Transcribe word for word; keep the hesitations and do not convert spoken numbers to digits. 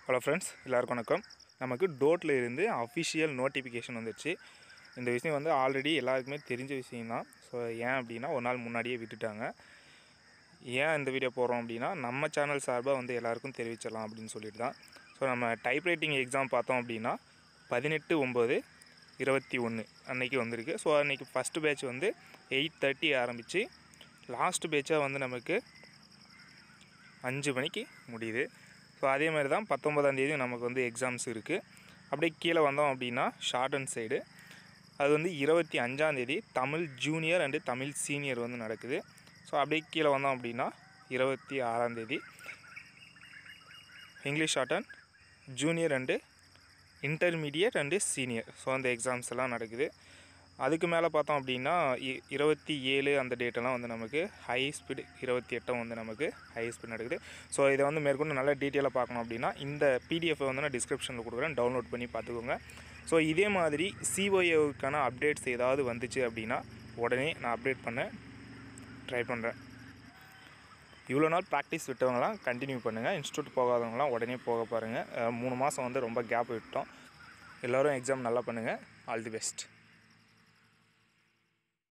Hello friends, எல்லாருக்கும் வணக்கம். நமக்கு டோட்டில் இருந்து அஃபிஷியல் நோட்டிஃபிகேஷன் வந்துடுச்சு. இந்த விஷயம் வந்து ஆல்ரெடி எல்லாருக்குமே தெரிஞ்ச விஷயம்தான். ஸோ ஏன் அப்படின்னா ஒரு நாள் முன்னாடியே விட்டுட்டாங்க. ஏன் இந்த வீடியோ போடுறோம் அப்படின்னா நம்ம சேனல் சார்பாக வந்து எல்லாருக்கும் தெரிவிச்சிடலாம் அப்படின்னு சொல்லிட்டு தான். ஸோ நம்ம டைப்ரைட்டிங் எக்ஸாம் பார்த்தோம் அப்படின்னா பதினெட்டு ஒம்பது இருபத்தி ஒன்று அன்றைக்கி வந்திருக்கு. ஸோ அன்றைக்கி ஃபஸ்ட்டு பேட்ச் வந்து எயிட் தேர்ட்டி ஆரம்பித்து லாஸ்ட்டு பேட்சாக வந்து நமக்கு அஞ்சு மணிக்கு முடியுது. ஸோ அதே மாதிரி தான் பத்தொம்பதாந்தேதி நமக்கு வந்து எக்ஸாம்ஸ் இருக்குது. அப்படியே கீழே வந்தோம் அப்படின்னா ஷார்ட்ஹேண்ட் சைடு அது வந்து இருபத்தி அஞ்சாந்தேதி Tamil junior and Tamil senior வந்து நடக்குது. ஸோ அப்படியே கீழே வந்தோம் அப்படின்னா இருபத்தி ஆறாந்தேதி English shorthand junior and intermediate and senior. So அந்த எக்ஸாம்ஸ் எல்லாம் நடக்குது. அதுக்கு மேலே பார்த்தோம் அப்படின்னா இருபத்தி ஏழு அந்த டேட்டெல்லாம் வந்து நமக்கு ஹை ஸ்பீடு இருபத்தி எட்டும் வந்து நமக்கு ஹை ஸ்பீட் நடக்குது. ஸோ இதை வந்து மேற்கொண்டு நல்லா டீட்டெயிலாக பார்க்கணும் அப்படின்னா இந்த பிடிஎஃப்பை வந்து நான் டிஸ்கிரிப்ஷனில் கொடுக்குறேன், டவுன்லோட் பண்ணி பார்த்துக்கோங்க. ஸோ இதே மாதிரி சிஓஏவுக்கான அப்டேட்ஸ் ஏதாவது வந்துச்சு அப்படின்னா உடனே நான் அப்டேட் பண்ண ட்ரை பண்ணுறேன். இவ்வளோ நாள் ப்ராக்டிஸ் விட்டவங்களாம் கண்டினியூ பண்ணுங்கள். இன்ஸ்டியூட் போகாதவங்களாம் உடனே போக பாருங்கள். மூணு மாதம் வந்து ரொம்ப கேப் விட்டோம். எல்லோரும் எக்ஸாம் நல்லா பண்ணுங்கள். All the best.